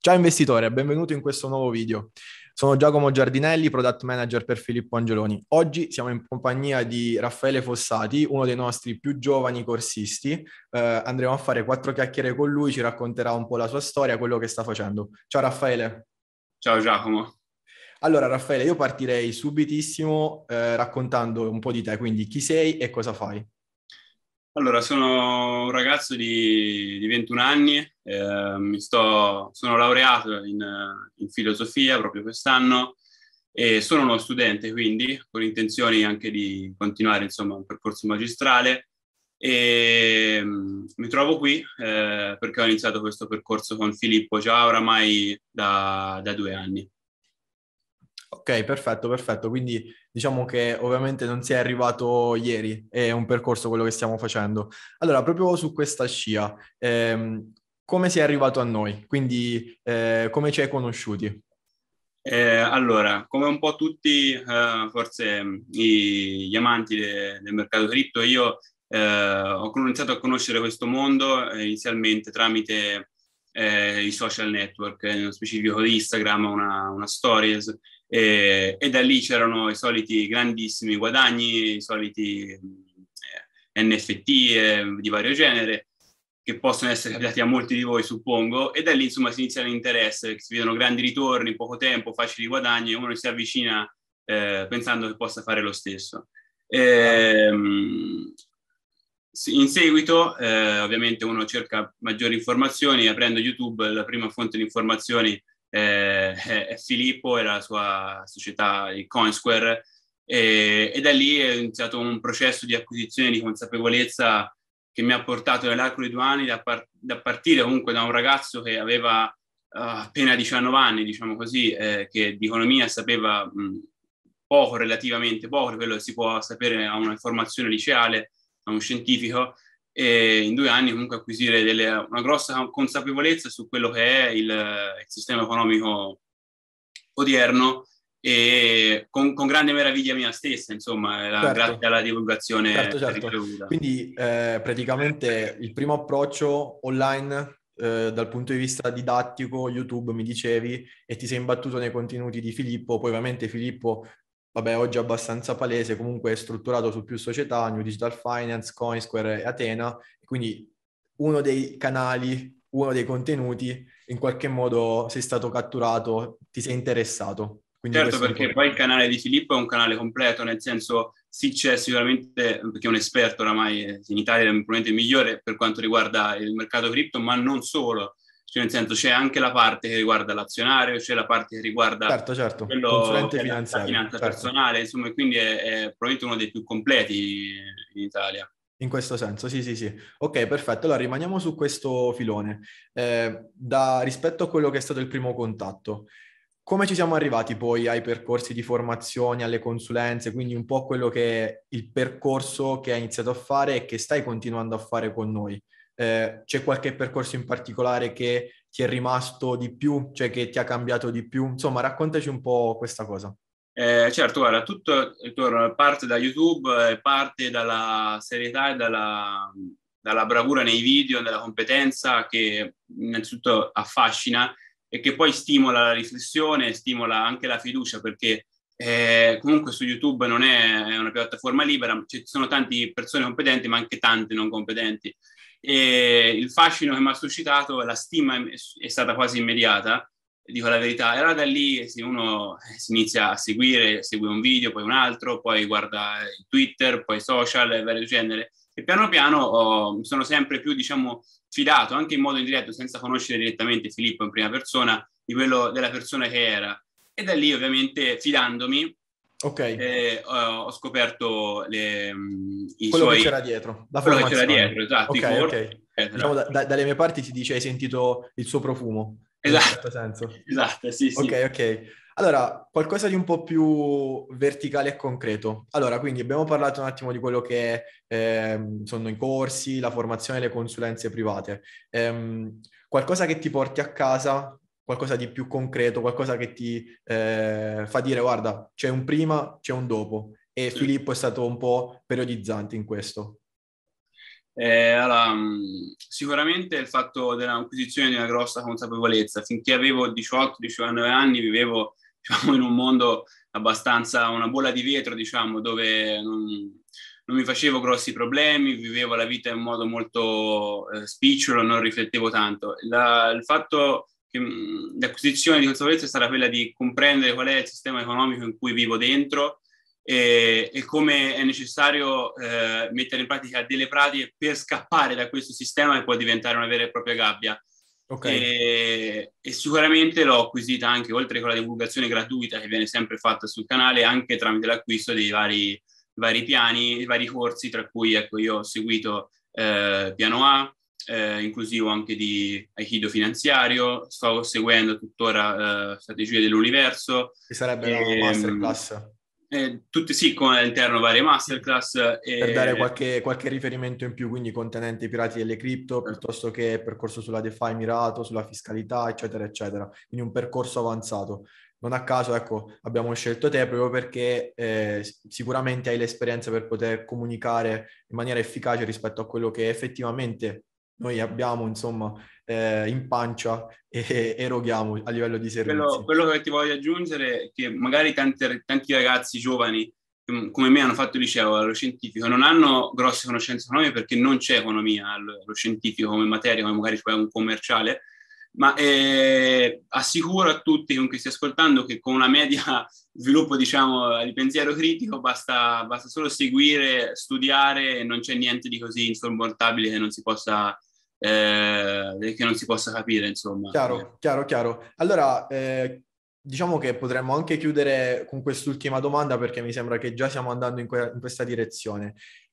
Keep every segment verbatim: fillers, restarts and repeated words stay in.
Ciao investitore, benvenuto in questo nuovo video. Sono Giacomo Giardinelli, Product Manager per Filippo Angeloni. Oggi siamo in compagnia di Raffaele Fossati, uno dei nostri più giovani corsisti. Eh, andremo a fare quattro chiacchiere con lui, ci racconterà un po' la sua storia, quello che sta facendo. Ciao Raffaele. Ciao Giacomo. Allora Raffaele, io partirei subitissimo eh, raccontando un po' di te, quindi chi sei e cosa fai. Allora, sono un ragazzo di, di ventuno anni, eh, mi sto, sono laureato in, in filosofia proprio quest'anno e sono uno studente, quindi con intenzioni anche di continuare insomma un percorso magistrale e mm, mi trovo qui eh, perché ho iniziato questo percorso con Filippo già oramai da, da due anni. Ok, perfetto, perfetto. Quindi diciamo che ovviamente non sei arrivato ieri, è un percorso quello che stiamo facendo. Allora, proprio su questa scia, ehm, come sei arrivato a noi? Quindi eh, come ci hai conosciuti? Eh, allora, come un po' tutti, eh, forse mh, i- gli amanti de- del mercato cripto, io eh, ho iniziato a conoscere questo mondo eh, inizialmente tramite eh, i social network, eh, nello specifico di Instagram, una, una stories, e, e da lì c'erano i soliti grandissimi guadagni, i soliti mh, eh, N F T eh, di vario genere che possono essere capitati a molti di voi, suppongo, e da lì insomma si inizia l'interesse, si vedono grandi ritorni, poco tempo, facili guadagni, e uno si avvicina eh, pensando che possa fare lo stesso. Chiaro. Ehm, in seguito, eh, ovviamente, uno cerca maggiori informazioni, aprendo YouTube, la prima fonte di informazioni eh, è, è Filippo e la sua società, il Coinsquare, e, e da lì è iniziato un processo di acquisizione di consapevolezza che mi ha portato nell'arco di due anni da, par- da partire comunque da un ragazzo che aveva uh, appena diciannove anni, diciamo così, eh, che di economia sapeva mh, poco, relativamente poco, quello che si può sapere a una formazione liceale, a un scientifico, e in due anni comunque acquisire delle, una grossa consapevolezza su quello che è il, il sistema economico odierno e con, con grande meraviglia mia stessa, insomma, la, grazie Certo, alla divulgazione certo, certo. ricevuta. Quindi eh, praticamente il primo approccio online eh, dal punto di vista didattico, YouTube mi dicevi, e ti sei imbattuto nei contenuti di Filippo, poi ovviamente Filippo, vabbè, oggi è abbastanza palese, comunque è strutturato su più società, New Digital Finance, Coinsquare e Atena, quindi uno dei canali, uno dei contenuti, in qualche modo sei stato catturato, ti sei interessato, quindi Certo, questo è perché importante. poi il canale di Filippo è un canale completo, nel senso sì c'è sicuramente, perché è un esperto oramai eh, in Italia, è probabilmente il migliore per quanto riguarda il mercato cripto, ma non solo, cioè nel senso c'è anche la parte che riguarda l'azionario, c'è la parte che riguarda Certo, certo, quello consulente che è la, la finanziario, finanza certo, personale, insomma, e quindi è, è probabilmente uno dei più completi in Italia. in questo senso, sì, sì, sì. Ok, perfetto, allora rimaniamo su questo filone. Eh, da, rispetto a quello che è stato il primo contatto, come ci siamo arrivati poi ai percorsi di formazione, alle consulenze, quindi un po' quello che è il percorso che hai iniziato a fare e che stai continuando a fare con noi? Eh, c'è qualche percorso in particolare che ti è rimasto di più, cioè che ti ha cambiato di più? Insomma, raccontaci un po' questa cosa. Eh, certo, guarda, tutto ritorno- parte da YouTube, eh, parte dalla serietà e dalla, dalla bravura nei video, dalla competenza che innanzitutto affascina e che poi stimola la riflessione, stimola anche la fiducia, perché eh, comunque su YouTube non è, è una piattaforma libera, ci sono tante persone competenti, ma anche tante non competenti. E il fascino che mi ha suscitato, la stima è, è stata quasi immediata, dico la verità. E allora da lì se uno si inizia a seguire, segue un video, poi un altro, poi guarda Twitter, poi social e vario genere. E piano piano oh, mi sono sempre più, diciamo, fidato, anche in modo indiretto, senza conoscere direttamente Filippo in prima persona, di quello della persona che era. E da lì, ovviamente, fidandomi, Ok, eh, ho scoperto le, i quello che suoi, c'era dietro, la quello che c'era formazione. dietro, esatto, i Ok, corsi, ok. Diciamo eccetera. da- da- dalle mie parti si dice hai sentito il suo profumo, in un Esatto, certo senso. esatto, sì, sì. Ok, ok. Allora, qualcosa di un po' più verticale e concreto. Allora, quindi abbiamo parlato un attimo di quello che ehm, sono i corsi, la formazione e le consulenze private. Ehm, qualcosa che ti porti a casa, qualcosa di più concreto, qualcosa che ti eh, fa dire, guarda, c'è un prima, c'è un dopo. E Sì. Filippo è stato un po' periodizzante in questo. Eh, allora, mh, sicuramente il fatto dell'acquisizione di una grossa consapevolezza. Finché avevo diciotto diciannove anni vivevo, diciamo, in un mondo abbastanza, una bolla di vetro, diciamo, dove non, non mi facevo grossi problemi, vivevo la vita in modo molto eh, spicciolo, non riflettevo tanto. La- il fatto che mh, l'acquisizione di consapevolezza è stata quella di comprendere qual è il sistema economico in cui vivo dentro e, e come è necessario eh, mettere in pratica delle pratiche per scappare da questo sistema che può diventare una vera e propria gabbia. Ok, E, e sicuramente l'ho acquisita anche, oltre con la divulgazione gratuita che viene sempre fatta sul canale, anche tramite l'acquisto dei vari, vari piani, vari corsi, tra cui ecco, io ho seguito eh, Piano A, eh, inclusivo anche di Aikido finanziario, sto seguendo tuttora eh, Strategie dell'Universo. ci sarebbe la E, masterclass. eh, tutte sì, con all'interno varie masterclass. Per dare E... qualche, qualche riferimento in più, quindi contenente i pirati delle cripto, piuttosto che percorso sulla DeFi mirato, sulla fiscalità, eccetera, eccetera. Quindi un percorso avanzato. Non a caso, ecco, abbiamo scelto te proprio perché eh, sicuramente hai l'esperienza per poter comunicare in maniera efficace rispetto a quello che effettivamente noi abbiamo, insomma, eh, in pancia e eroghiamo a livello di Quello, servizi. quello che ti voglio aggiungere è che magari tanti, tanti ragazzi giovani mm, come me hanno fatto il liceo allo scientifico non hanno grosse conoscenze economiche perché non c'è economia allo, allo scientifico come materia, come magari c'è un commerciale, ma eh, assicuro a tutti con chi stia ascoltando che con una media sviluppo diciamo di pensiero critico basta, basta solo seguire, studiare e non c'è niente di così insormontabile che non si possa, eh, che non si possa capire, insomma. Chiaro, chiaro, chiaro. Allora, eh, diciamo che potremmo anche chiudere con quest'ultima domanda perché mi sembra che già stiamo andando in, que- in questa direzione.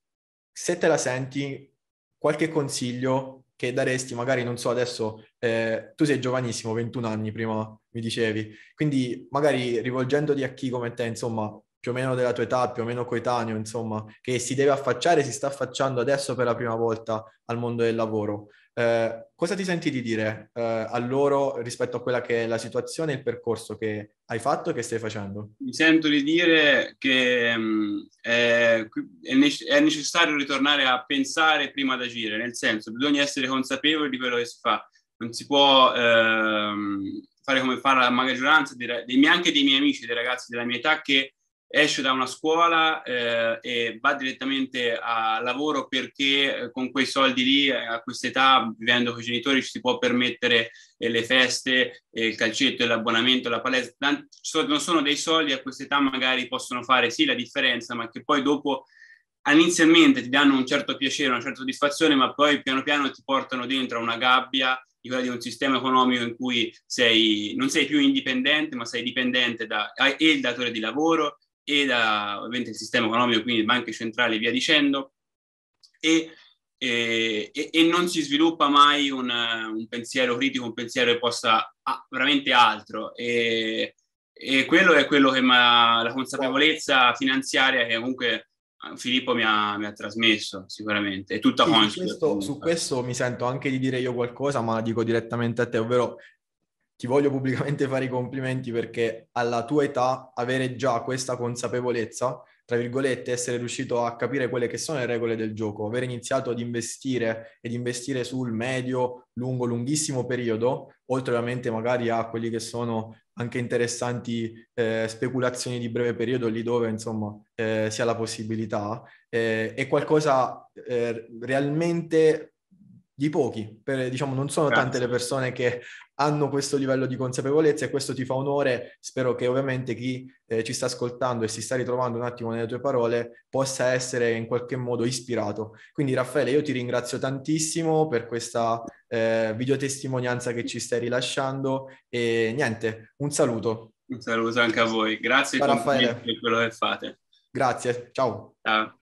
Se te la senti, qualche consiglio che daresti, magari non so adesso, eh, tu sei giovanissimo, ventuno anni, prima mi dicevi, quindi magari rivolgendoti a chi come te, insomma, più o meno della tua età, più o meno coetaneo, insomma, che si deve affacciare, si sta affacciando adesso per la prima volta al mondo del lavoro. Eh, cosa ti senti di dire eh, a loro rispetto a quella che è la situazione e il percorso che hai fatto e che stai facendo? Mi sento di dire che mh, è, è nece- è necessario ritornare a pensare prima di agire, nel senso, bisogna essere consapevoli di quello che si fa. Non si può ehm, fare come fa la maggioranza, dei, dei miei- anche dei miei amici, dei ragazzi della mia età, che esce da una scuola eh, e va direttamente a lavoro perché eh, con quei soldi lì, eh, a questa età, vivendo con i genitori, ci si può permettere eh, le feste, eh, il calcetto, l'abbonamento, la palestra. Tanti, non sono dei soldi, a questa età magari possono fare sì la differenza, ma che poi dopo inizialmente ti danno un certo piacere, una certa soddisfazione, ma poi piano piano ti portano dentro a una gabbia di quella di un sistema economico in cui sei, non sei più indipendente, ma sei dipendente da e il datore di lavoro e da ovviamente il sistema economico, quindi banche centrali e via dicendo, e, e, e non si sviluppa mai un, un pensiero critico, un pensiero che possa ah, veramente altro. E, e quello è quello che la consapevolezza finanziaria che comunque Filippo mi ha, mi ha trasmesso sicuramente, è tutta Sì, su conscia questo, su comunque. questo mi sento anche di dire io qualcosa, ma la dico direttamente a te, ovvero ti voglio pubblicamente fare i complimenti perché alla tua età avere già questa consapevolezza, tra virgolette, essere riuscito a capire quelle che sono le regole del gioco, aver iniziato ad investire ed investire sul medio, lungo, lunghissimo periodo, oltre ovviamente magari a quelli che sono anche interessanti eh, speculazioni di breve periodo, lì dove insomma eh, si ha la possibilità, eh, è qualcosa eh, realmente di pochi, per, diciamo non sono tante le Grazie. persone che hanno questo livello di consapevolezza e questo ti fa onore. Spero che ovviamente chi eh, ci sta ascoltando e si sta ritrovando un attimo nelle tue parole possa essere in qualche modo ispirato. Quindi Raffaele, io ti ringrazio tantissimo per questa eh, videotestimonianza che ci stai rilasciando e niente, un saluto. Un saluto anche a voi, grazie e Ciao complimenti Raffaele, per quello che fate. grazie, ciao. Ciao.